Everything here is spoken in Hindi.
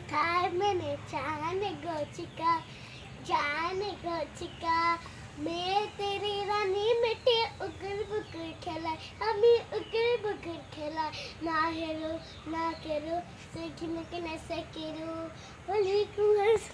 थार मैंने जाने को चिका मैं तेरी रानी मिट्टी उकर बुकर खेला हमें उकर बुकर खेला ना हेरो ना करो से कि मैं कैसे करूं होली को